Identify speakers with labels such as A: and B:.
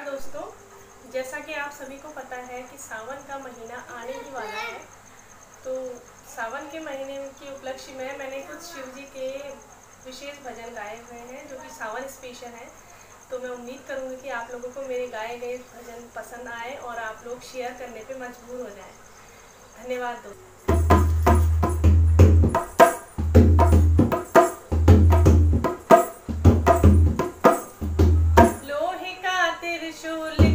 A: दोस्तों, जैसा कि आप सभी को पता है कि सावन का महीना आने ही वाला है। तो सावन के महीने के उपलक्ष्य में मैंने कुछ शिव जी के विशेष भजन गाए हुए हैं जो कि सावन स्पेशल हैं। तो मैं उम्मीद करूँगी कि आप लोगों को मेरे गाए गए भजन पसंद आए और आप लोग शेयर करने पे मजबूर हो जाएं। धन्यवाद दोस्तों। लोहे का त्रिशूल